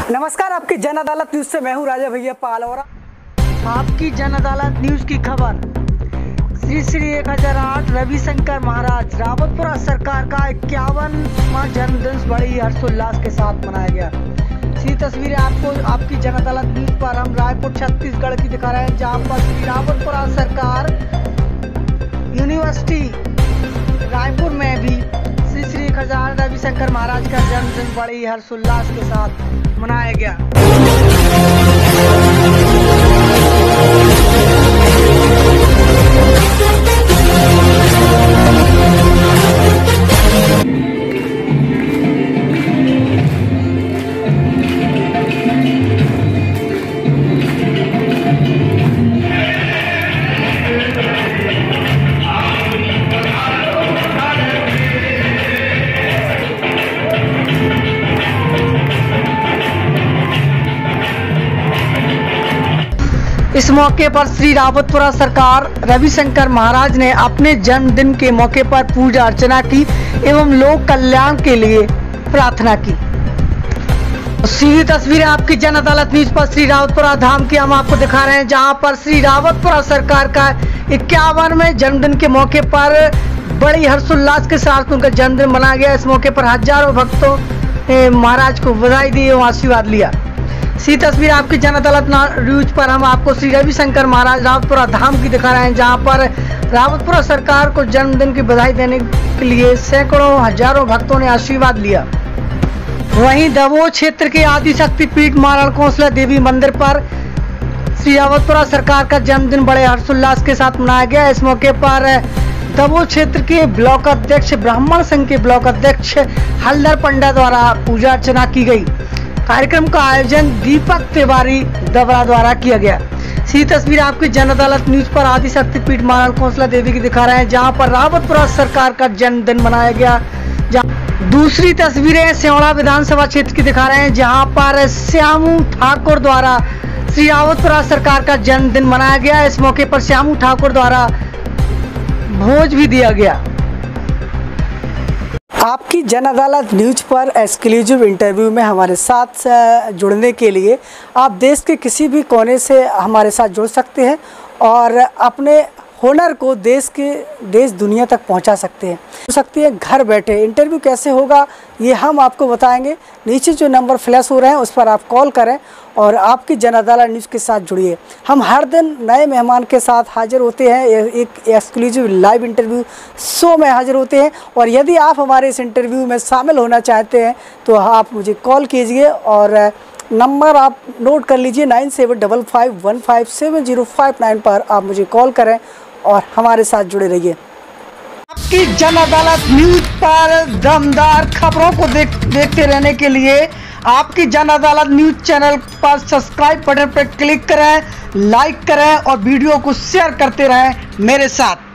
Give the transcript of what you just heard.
नमस्कार, आपकी जन अदालत न्यूज से मैं हूं राजा भैया पाल और आपकी जन अदालत न्यूज की खबर। श्री 1008 रविशंकर महाराज रावतपुरा सरकार का 51वां जन्मदिन बड़ी हर्षोल्लास के साथ मनाया गया। सी तस्वीरें आपको आपकी जन अदालत न्यूज पर हम रायपुर छत्तीसगढ़ की दिखा रहे हैं, जहां पर श्री रावतपुरा सरकार यूनिवर्सिटी रायपुर में भी श्री 1008 रविशंकर महाराज का जन्मदिन बड़ी हर्षोल्लास के साथ मनाया गया। इस मौके पर श्री रावतपुरा सरकार रविशंकर महाराज ने अपने जन्मदिन के मौके पर पूजा अर्चना की एवं लोक कल्याण के लिए प्रार्थना की। सीधी तस्वीरें आपकी जन अदालत न्यूज पर श्री रावतपुरा धाम की हम आपको दिखा रहे हैं, जहां पर श्री रावतपुरा सरकार का 51वें जन्मदिन के मौके पर बड़ी हर्षोल्लास के साथ उनका जन्मदिन मनाया गया। इस मौके पर हजारों भक्तों ने महाराज को बधाई दी एवं आशीर्वाद लिया। सी तस्वीर आपकी जन अदालत न्यूज पर हम आपको श्री रविशंकर महाराज रावतपुरा धाम की दिखा रहे हैं, जहां पर रावतपुरा सरकार को जन्मदिन की बधाई देने के लिए सैकड़ों हजारों भक्तों ने आशीर्वाद लिया। वहीं दमोह क्षेत्र के आदि शक्ति पीठ मारण कौंसला देवी मंदिर पर श्री रावतपुरा सरकार का जन्मदिन बड़े हर्षोल्लास के साथ मनाया गया। इस मौके पर दमोह क्षेत्र के ब्लॉक अध्यक्ष ब्राह्मण संघ के ब्लॉक अध्यक्ष हल्दर पंडा द्वारा पूजा अर्चना की गई। कार्यक्रम का आयोजन दीपक तिवारी दबरा द्वारा किया गया। सी तस्वीर आपकी जन अदालत न्यूज पर आदि शक्ति पीठ मारण कौंसला देवी की दिखा रहे हैं, जहां पर रावतपुरा सरकार का जन्मदिन मनाया गया। दूसरी तस्वीरें सेवड़ा विधानसभा क्षेत्र की दिखा रहे हैं, जहां पर श्यामू ठाकुर द्वारा श्री रावतपुरा सरकार का जन्मदिन मनाया गया। इस मौके पर श्यामू ठाकुर द्वारा भोज भी दिया गया। आपकी जन अदालत न्यूज पर एक्सक्लूसिव इंटरव्यू में हमारे साथ जुड़ने के लिए आप देश के किसी भी कोने से हमारे साथ जुड़ सकते हैं और अपने हुनर को देश दुनिया तक पहुंचा सकते हैं। घर बैठे इंटरव्यू कैसे होगा ये हम आपको बताएंगे। नीचे जो नंबर फ्लैश हो रहे हैं उस पर आप कॉल करें और आपकी जन अदालत न्यूज़ के साथ जुड़िए। हम हर दिन नए मेहमान के साथ हाजिर होते हैं, एक एक्सक्लूसिव लाइव इंटरव्यू शो में हाजिर होते हैं। और यदि आप हमारे इस इंटरव्यू में शामिल होना चाहते हैं तो आप मुझे कॉल कीजिए और नंबर आप नोट कर लीजिए 9755157059 पर आप मुझे कॉल करें और हमारे साथ जुड़े रहिए। आपकी जन अदालत न्यूज पर दमदार खबरों को देखते रहने के लिए आपकी जन अदालत न्यूज चैनल पर सब्सक्राइब बटन पर क्लिक करें, लाइक करें और वीडियो को शेयर करते रहें मेरे साथ।